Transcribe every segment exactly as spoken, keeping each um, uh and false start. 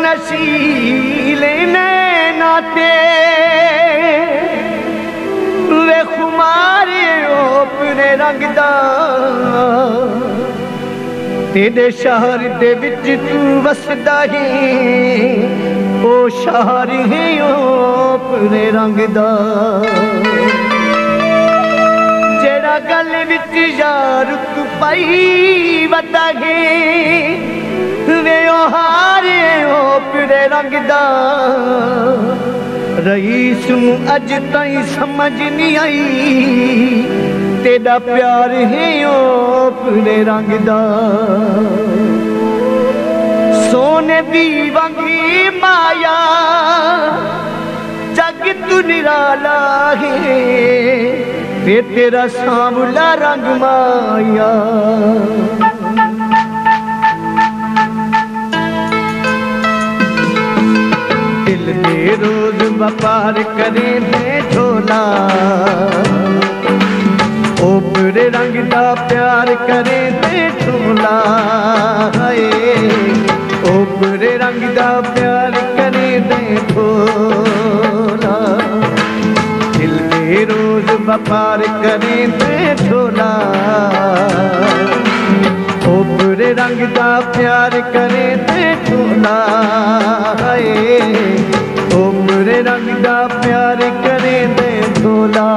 नशीले नैनाते वे खुमारे अपने रंगदा तेरे शहर दे विच तू वसदा ही ओ शहर है अपने रंगदा जेड़ा गल विच यार तू पाई वदा है वे ओ हारे अपने रंगदा रईस नू अज ताई समझ नहीं आई तेरा प्यार है अपने रंगदा सोने दी वंगी माया जग तू निराला है ते तेरा सांवला रंग माया दिल दे रोज व्यापार करे दे झोला ओ पूरे रंग दा प्यार करे दे झोला ओ पूरे रंग दा प्यार करे दे झोला दिल दे रोज व्यापार करे दे झोला ओ पूरे रंग दा प्यार करे दे झोला ओ पूरे रंग दा प्यार करे दे झोला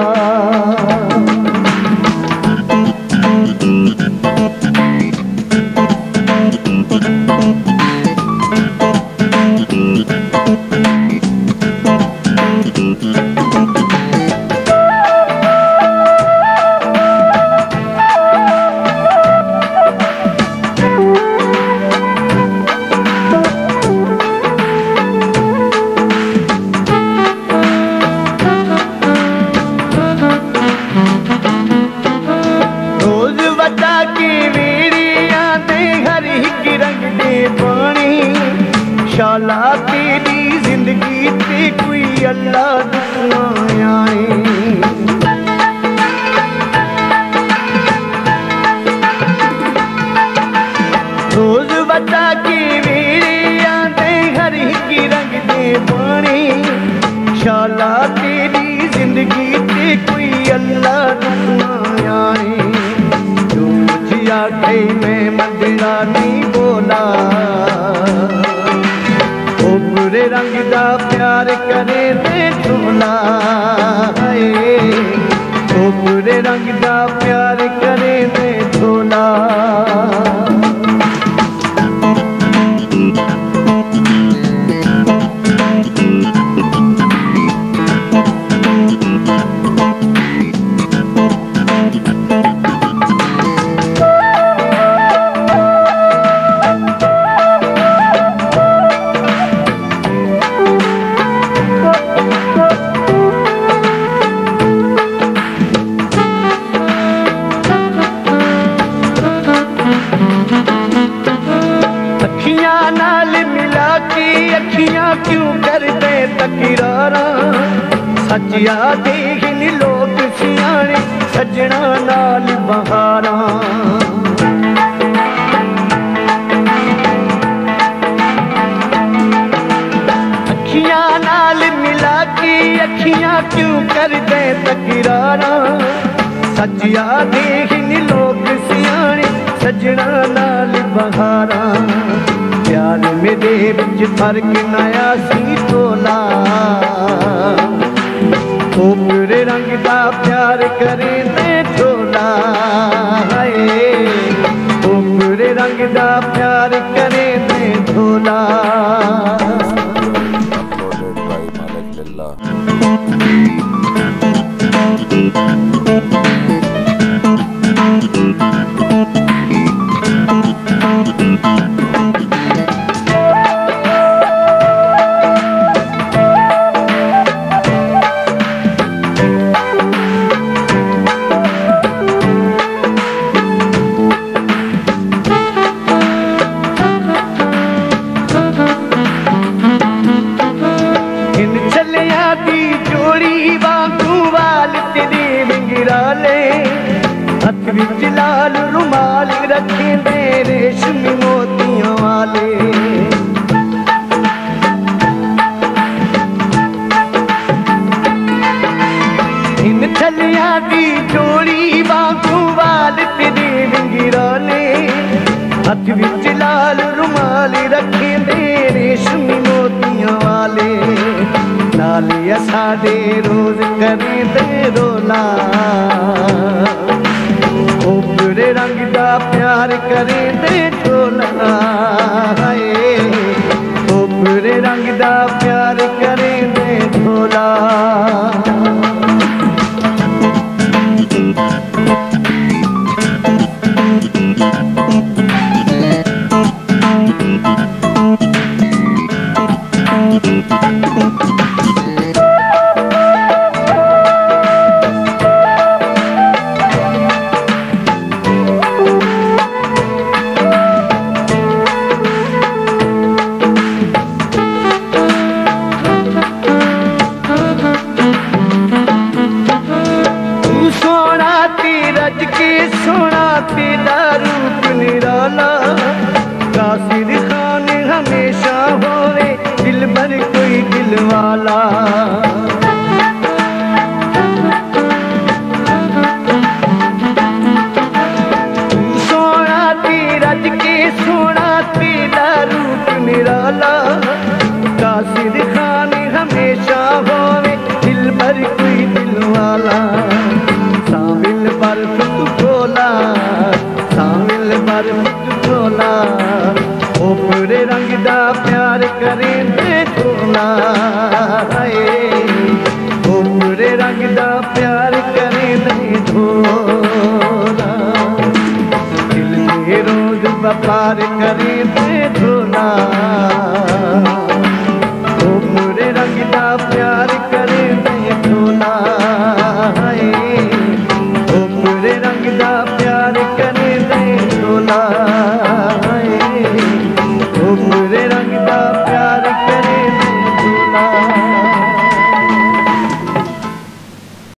शाला तेरी जिंदगी ते कोई अल्लाह दुश्मन आए रोज बता के मेरे आंदे हर की रंग दे पानी शाला तेरी जिंदगी ते कोई अल्लाह दुश्मन आए जो मुझे आखे मैं मंदिरा नहीं बोला पूरे रंग दा प्यार करे दे झोला ओ पूरे रंग दा प्यार करे दे झोला क्यों करते तकरारा सचिया देखन लोग सियाने सजना नाल बहारा अखियां नाल मिला के अखियां क्यों करते तकरारा सचिया देखन लोग सियाने सजना नाल बहारा प्यार मेरे बिच फर्क नया सी तोला ओ पूरे रंग दा प्यार करे दे झोला ओ पूरे रंग दा प्यार करे दे झोला हथ विच लाल रुमाल रखे दे रेशमी मोतियां वाले हथ विच लाल रुमाल रखे दे रेशमी मोतियां वाले नालिया साडे रोज करे दे रोला ओ पूरे रंग दा प्यार करे दे ढोला हाय ओ पूरे रंग दा प्यार करे दे ढोला रज के सोना तेरा रूप निराला कासिर खान हमेशा होवे दिल भर कोई दिल वाला सोना तेरा रज के सोना तेरा रूप निराला कासिर खान हमेशा होवे दिल भर कोई दिल वाला सामिल बर्फ तू खोला सामिल बर्फ तू खोला ओ पूरे रंग दा प्यार करे दे ढोला हाय ओ पूरे रंग दा प्यार करे दे ढोला दिल में रोज व्यापार करे दे ढोला ओ पूरे रंग दा प्यार करे दे ढोला हाय पूरे रंग दा प्यार करे दे ढोला।